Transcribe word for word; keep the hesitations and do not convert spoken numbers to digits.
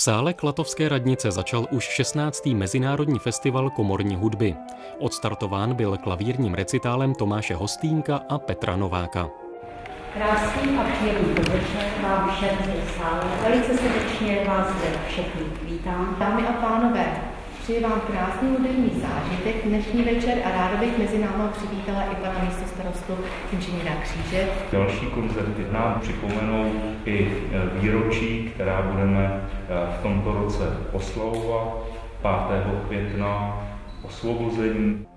sále Klatovské radnice začal už šestnáctý Mezinárodní festival komorní hudby. Odstartován byl klavírním recitálem Tomáše Hostýnka a Petra Nováka. Krásný a příjemný podvečer vám všem z sále. Velice srdečně vás zde všechny vítám. Dámy a pánové, přeji vám krásný hudební zážitek dnešní večer a ráda bych mezi námi přivítala i pana místostarostu inženýra Kříže. Další koncerty nám připomenou i výročí, která budeme v tomto roce oslavovat pátého května, osvobození.